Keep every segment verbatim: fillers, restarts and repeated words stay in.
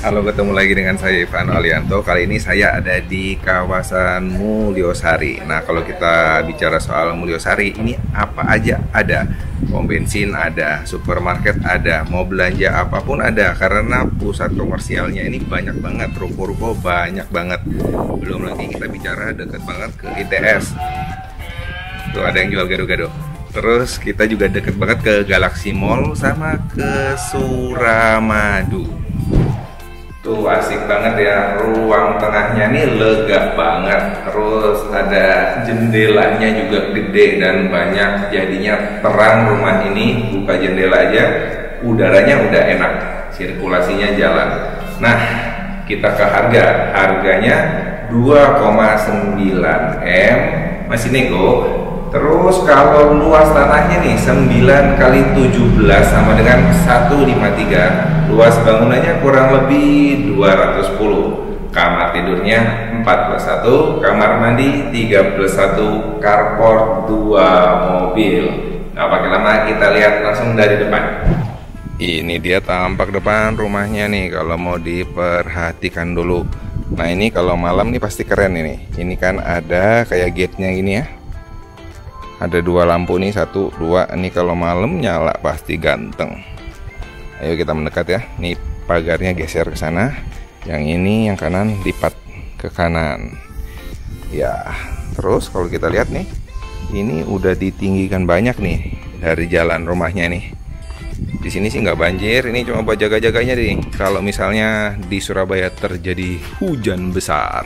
Halo, ketemu lagi dengan saya Ivan Alianto. Kali ini saya ada di kawasan Mulyosari. Nah, kalau kita bicara soal Mulyosari, ini apa aja ada. Pom bensin ada, supermarket ada, mau belanja apapun ada. Karena pusat komersialnya ini banyak banget, ruko-ruko banyak banget. Belum lagi kita bicara deket banget ke I T S. Tuh ada yang jual gado-gado. Terus kita juga deket banget ke Galaxy Mall sama ke Suramadu. Tuh asik banget ya, ruang tengahnya nih lega banget. Terus ada jendelanya juga gede dan banyak, jadinya terang rumah ini. Buka jendela aja, udaranya udah enak, sirkulasinya jalan. Nah, kita ke harga. Harganya dua koma sembilan M, masih nego. Terus kalau luas tanahnya nih sembilan kali tujuh belas sama dengan seratus lima puluh tiga. Luas bangunannya kurang lebih dua ratus sepuluh. Kamar tidurnya empat puluh satu, kamar mandi tiga puluh satu, carport dua mobil. Nggak pakai lama, kita lihat langsung dari depan. Ini dia tampak depan rumahnya nih kalau mau diperhatikan dulu. Nah, ini kalau malam nih pasti keren ini. Ini kan ada kayak gate-nya gini ya. Ada dua lampu nih, satu, dua. Ini kalau malam nyala pasti ganteng. Ayo kita mendekat ya. Nih pagarnya geser ke sana. Yang ini yang kanan lipat ke kanan. Ya, terus kalau kita lihat nih, ini udah ditinggikan banyak nih dari jalan rumahnya nih. Di sini sih nggak banjir. Ini cuma buat jaga-jaganya nih. Kalau misalnya di Surabaya terjadi hujan besar.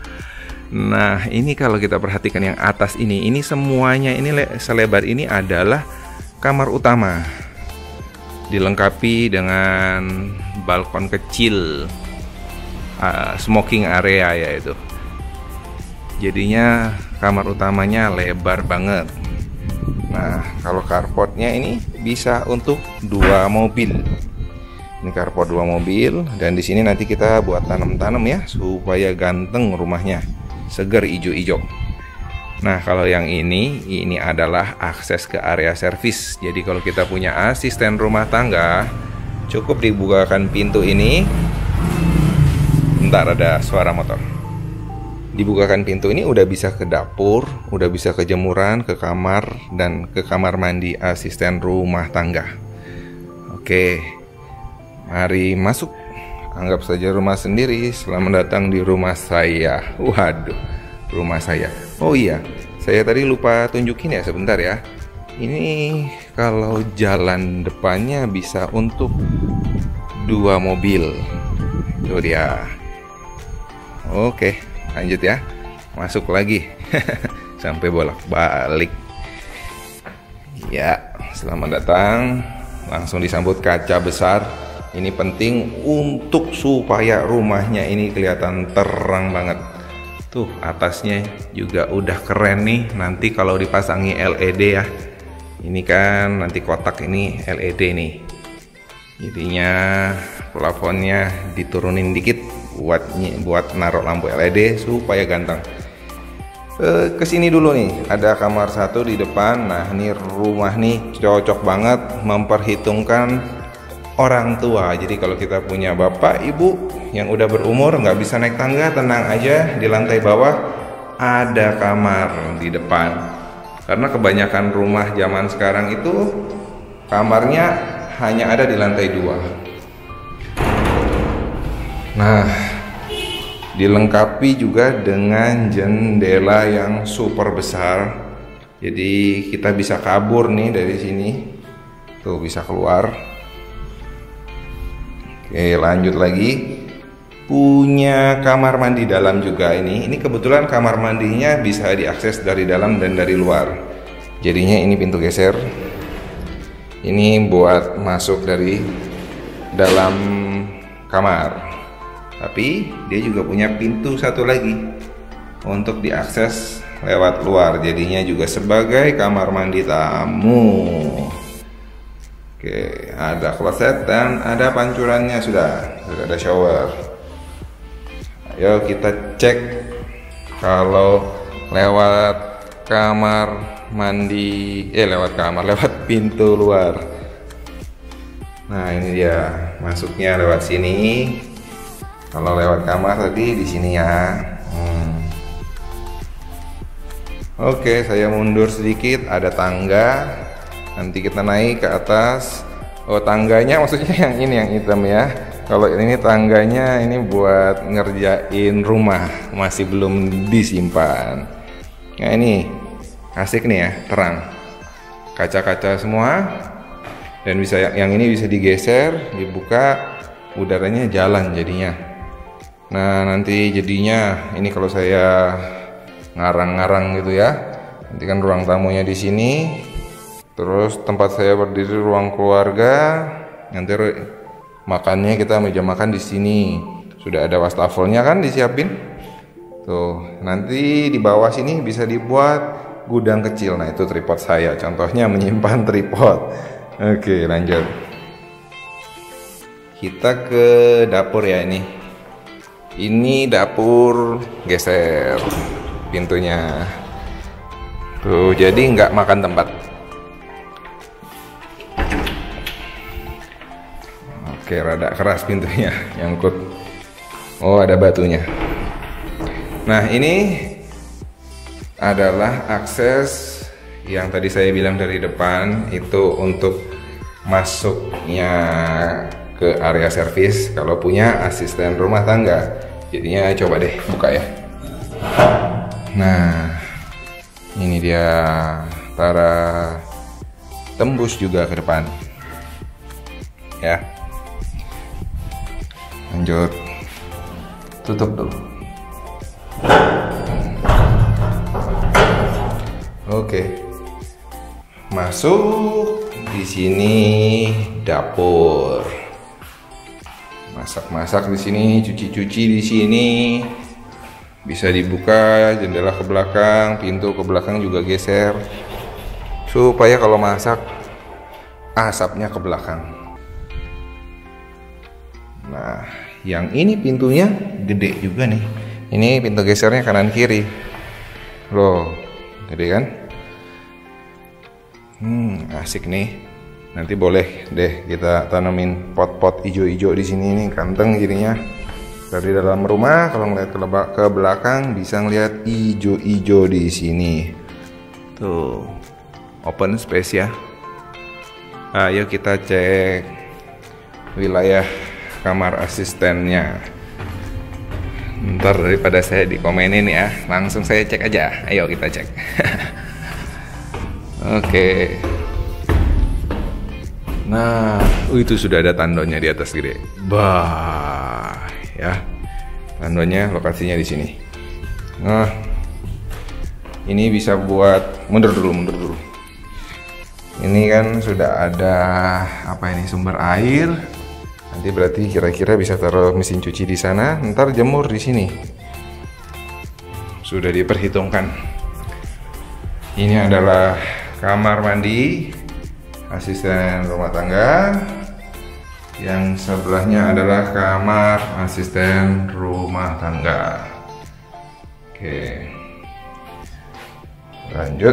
Nah, ini kalau kita perhatikan yang atas ini, ini semuanya ini selebar ini adalah kamar utama. Dilengkapi dengan balkon kecil, uh, smoking area ya itu. Jadinya kamar utamanya lebar banget. Nah, kalau carportnya ini bisa untuk dua mobil. Ini carport dua mobil, dan di sini nanti kita buat tanam-tanam ya supaya ganteng rumahnya. Seger ijo-ijo. Nah, kalau yang ini ini adalah akses ke area servis. Jadi kalau kita punya asisten rumah tangga, cukup dibukakan pintu ini. Bentar, ada suara motor. Dibukakan pintu ini udah bisa ke dapur, udah bisa ke jemuran, ke kamar, dan ke kamar mandi asisten rumah tangga. Oke, mari masuk. Anggap saja rumah sendiri. Selamat datang di rumah saya. Waduh, rumah saya. Oh iya, saya tadi lupa tunjukin ya sebentar ya. Ini kalau jalan depannya bisa untuk dua mobil. Itu dia. Oke, lanjut ya. Masuk lagi. Sampai bolak-balik. Ya, selamat datang. Langsung disambut kaca besar. Ini penting untuk supaya rumahnya ini kelihatan terang banget. Tuh atasnya juga udah keren nih. Nanti kalau dipasangi L E D ya. Ini kan nanti kotak ini L E D nih. Jadinya plafonnya diturunin dikit buat buat naruh lampu L E D supaya ganteng. E, kesini dulu nih. Ada kamar satu di depan. Nah, ini rumah nih cocok banget memperhitungkan orang tua. Jadi kalau kita punya bapak, ibu yang udah berumur nggak bisa naik tangga, tenang aja di lantai bawah ada kamar di depan. Karena kebanyakan rumah zaman sekarang itu kamarnya hanya ada di lantai dua. Nah, dilengkapi juga dengan jendela yang super besar. Jadi kita bisa kabur nih dari sini. Tuh bisa keluar. Oke, lanjut lagi. Punya kamar mandi dalam juga ini. Ini kebetulan kamar mandinya bisa diakses dari dalam dan dari luar. Jadinya ini pintu geser. Ini buat masuk dari dalam kamar. Tapi dia juga punya pintu satu lagi untuk diakses lewat luar. Jadinya juga sebagai kamar mandi tamu. Oke, ada kloset dan ada pancurannya sudah. Sudah ada shower. Ayo kita cek kalau lewat kamar mandi, eh lewat kamar, lewat pintu luar. Nah, ini dia masuknya lewat sini. Kalau lewat kamar tadi di sini ya. Hmm. Oke, saya mundur sedikit, ada tangga. Nanti kita naik ke atas. Oh, tangganya maksudnya yang ini yang hitam ya. Kalau ini tangganya ini buat ngerjain rumah, masih belum disimpan. Nah ini asik nih ya, terang. Kaca-kaca semua. Dan bisa yang ini bisa digeser, dibuka, udaranya jalan jadinya. Nah nanti jadinya ini kalau saya ngarang-ngarang gitu ya, nanti kan ruang tamunya di sini, terus tempat saya berdiri ruang keluarga, nanti makannya kita meja makan di sini, sudah ada wastafelnya kan disiapin. Tuh nanti di bawah sini bisa dibuat gudang kecil. Nah itu tripod saya, contohnya menyimpan tripod. Oke lanjut, kita ke dapur ya. Ini ini dapur geser pintunya tuh, jadi nggak makan tempat. Oke, rada keras pintunya, nyangkut. Oh, ada batunya. Nah, ini adalah akses yang tadi saya bilang dari depan, itu untuk masuknya ke area servis kalau punya asisten rumah tangga. Jadinya coba deh buka ya. Nah, ini dia, tara, tembus juga ke depan ya. Lanjut, tutup dulu. Oke, masuk di sini dapur. Masak-masak di sini, cuci-cuci di sini. Bisa dibuka jendela ke belakang, pintu ke belakang juga geser. Supaya kalau masak asapnya ke belakang. Nah, yang ini pintunya gede juga nih. Ini pintu gesernya kanan kiri. Loh, gede kan? Hmm, asik nih. Nanti boleh deh kita tanamin pot-pot ijo-ijo di sini nih, kanteng jadinya. Dari dalam rumah kalau ngeliat ke belakang bisa ngeliat ijo-ijo di sini. Tuh, open space ya. Ayo kita cek wilayah kamar asistennya. Ntar daripada saya dikomenin ya, langsung saya cek aja. Ayo kita cek. Oke. Nah, itu sudah ada tandonnya di atas gede. Bah, ya. Tandonnya lokasinya di sini. Nah, ini bisa buat mundur dulu, mundur dulu. Ini kan sudah ada apa ini, sumber air. Nanti berarti kira-kira bisa taruh mesin cuci di sana, ntar jemur di sini. Sudah diperhitungkan. Ini adalah kamar mandi asisten rumah tangga, yang sebelahnya adalah kamar asisten rumah tangga. Oke, lanjut.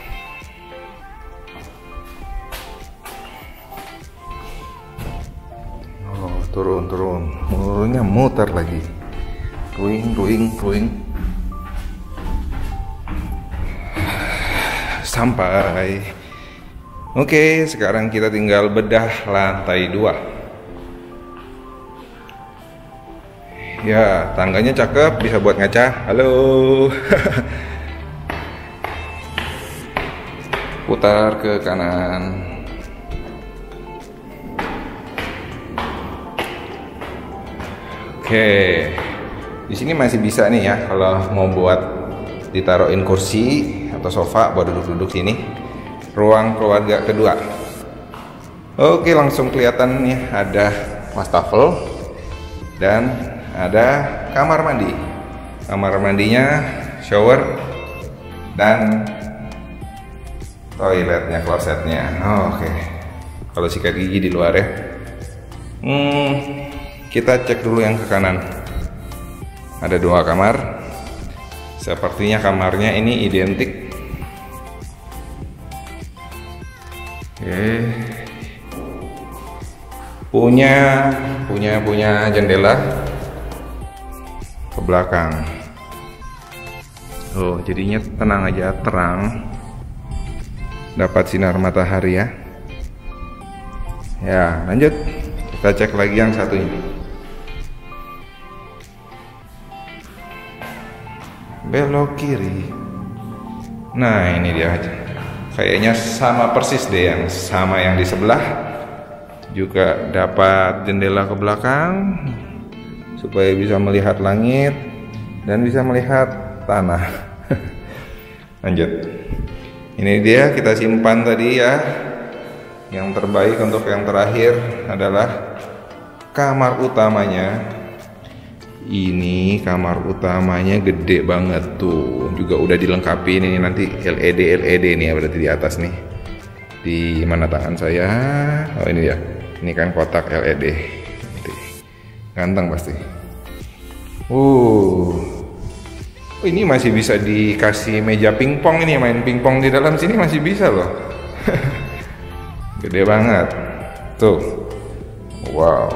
Oh, turun turun turunnya muter lagi, ruing ruing ruing sampai. Oke, sekarang kita tinggal bedah lantai dua. Ya, tangganya cakep, bisa buat ngaca. Halo. Putar ke kanan. Oke, di sini masih bisa nih ya, kalau mau buat ditaruhin kursi atau sofa buat duduk-duduk sini. Ruang keluarga kedua. Oke, langsung kelihatan nih ada wastafel dan ada kamar mandi. Kamar mandinya shower dan toiletnya, klosetnya. Oh, oke. Kalau sikat gigi di luar ya. Hmm, kita cek dulu yang ke kanan. Ada dua kamar. Sepertinya kamarnya ini identik. Oke, punya punya punya jendela ke belakang. Oh, jadinya tenang aja, terang. Dapat sinar matahari ya. Ya, lanjut. Kita cek lagi yang satu ini. Belok kiri. Nah, ini dia aja. Kayaknya sama persis deh yang sama yang di sebelah. Juga dapat jendela ke belakang supaya bisa melihat langit dan bisa melihat tanah. Lanjut. Ini dia, kita simpan tadi ya. Yang terbaik untuk yang terakhir adalah kamar utamanya. Ini kamar utamanya gede banget tuh. Juga udah dilengkapi ini nanti L E D L E D nih ya, berarti di atas nih. Di mana tangan saya? Oh ini ya. Ini kan kotak L E D. Ganteng pasti. Uh. Oh, ini masih bisa dikasih meja pingpong ini, main pingpong di dalam sini masih bisa loh. Gede banget. Tuh. Wow.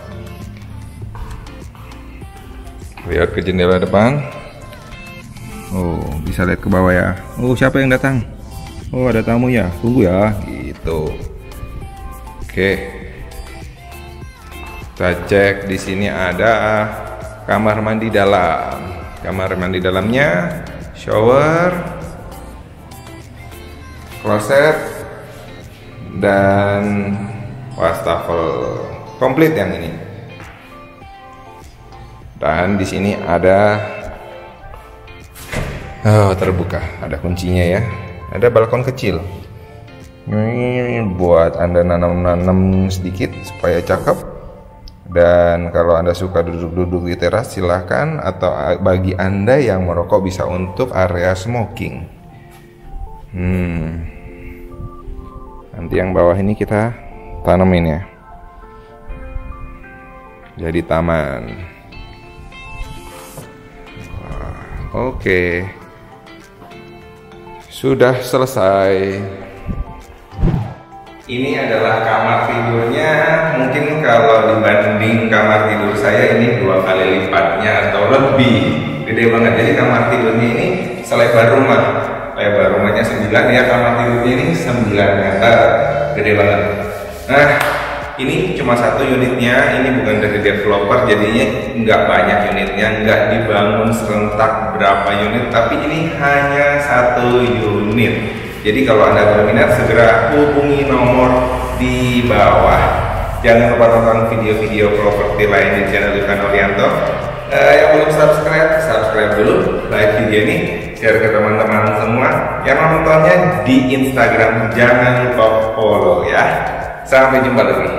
Lihat ke jendela depan. Oh, bisa lihat ke bawah ya. Oh, siapa yang datang? Oh, ada tamu ya. Tunggu ya. Gitu. Oke. Kita cek di sini ada kamar mandi dalam. Kamar mandi dalamnya shower, kloset, dan wastafel komplit yang ini. Dan di sini ada oh, terbuka, ada kuncinya ya. Ada balkon kecil. Ini buat Anda nanam-nanam sedikit supaya cakep. Dan kalau Anda suka duduk-duduk di teras silahkan, atau bagi Anda yang merokok bisa untuk area smoking. Hmm. Nanti yang bawah ini kita tanemin ya. Jadi taman. Wah, oke. Sudah selesai. Ini adalah kamar tidurnya. Mungkin kalau dibanding kamar tidur saya ini dua kali lipatnya atau lebih. Gede banget. Jadi kamar tidurnya ini selebar rumah. Lebar rumahnya sembilan ya, kamar tidurnya ini sembilan meter. Gede banget. Nah, ini cuma satu unitnya. Ini bukan dari developer, jadinya nggak banyak unitnya, nggak dibangun serentak berapa unit, tapi ini hanya satu unit. Jadi kalau Anda berminat segera hubungi nomor di bawah. Jangan lupa tonton video-video properti lain di channel Dukhan Orianto. Uh, yang belum subscribe, subscribe dulu, like video ini, share ke teman-teman semua. Yang nontonnya di Instagram jangan lupa follow ya. Sampai jumpa lagi.